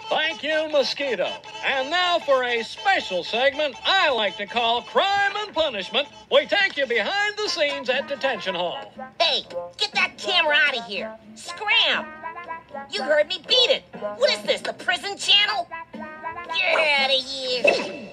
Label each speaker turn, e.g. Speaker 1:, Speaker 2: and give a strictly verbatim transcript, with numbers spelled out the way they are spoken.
Speaker 1: Thank you, Mosquito. And now for a special segment I like to call Crime and Punishment. We take you behind the scenes at Detention Hall.
Speaker 2: Hey, get that camera out of here. Scram! You heard me beat it. What is this, the prison channel? Get out of here.